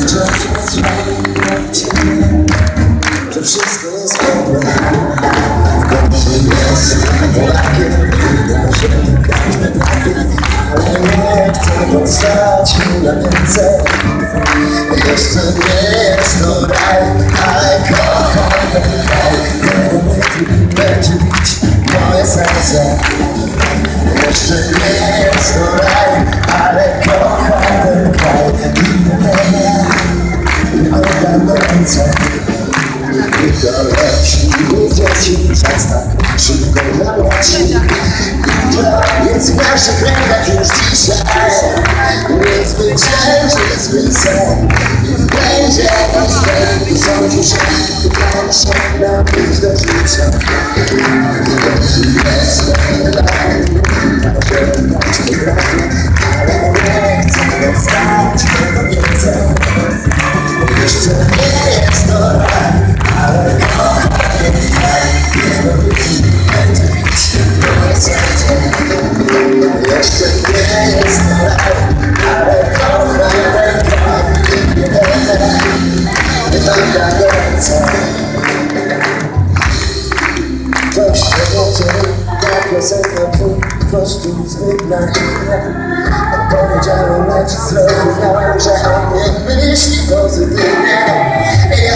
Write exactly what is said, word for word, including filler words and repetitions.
wciąż że wszystko jest dobre. W końcu jest Polakiem, że każdy trafi, ale nie chcę postać na więcej. Jeszcze nie jest to raj, ale kocham ten kraj. Będzie bić moje serce. Jeszcze nie jest to raj, ale kocham ten kraj. I nie oddam do końca. I to leci, dzieci, czas tak szybko leci. To jest w naszych rękach już dzisiaj. Nie zwycięży swój sen. I będzie nasz sen. I sądzisz, że proszę nam być do życia. Jest raj, ale nie chcę dostać tego więcej. Jeszcze nie jest to raj, ale kocham ten kraj. Będzie bić moje serce. Jeszcze nie jest to raj, ale kocham ten kraj. Nie będę, nie będę więcej. Ktoś powiedział, ta piosenka twój kościół zwykła. Odpowiedziałem, lecz zrozumiałem, że on nie myśli pozytywnie.